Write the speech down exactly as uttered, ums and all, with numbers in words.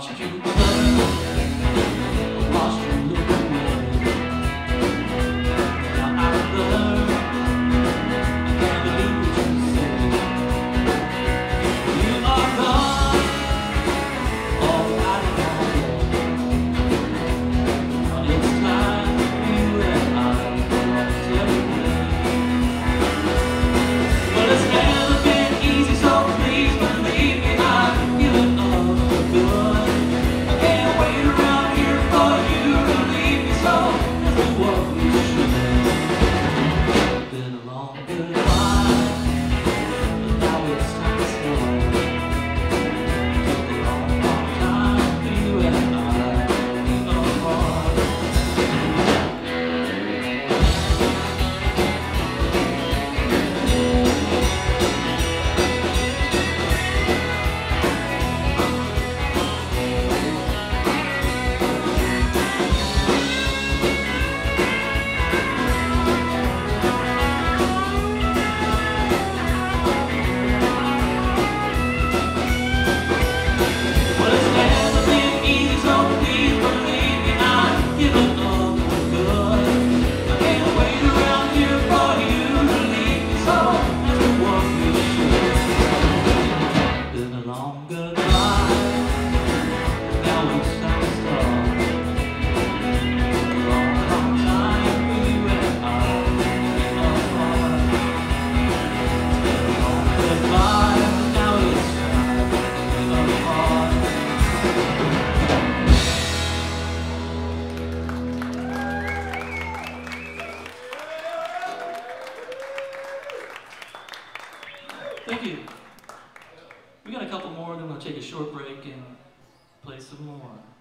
watched you turn, I watched you look away. Now I've learned, I can't believe what you say. You are gone, all I know. Now it's time for you and I to walk separately. But it's never been easy, so please believe me, I've given up for good. I can't wait around here for you to leave me, so let's do what we should. Been a long goodbye, but now it's time to start. Took a long, long time for you and I to be apart. Thank you. We got a couple more, then we'll take a short break and play some more.